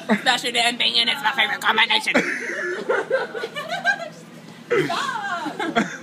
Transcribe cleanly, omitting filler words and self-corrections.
Especially damn thing, and it's my favorite combination. Stop!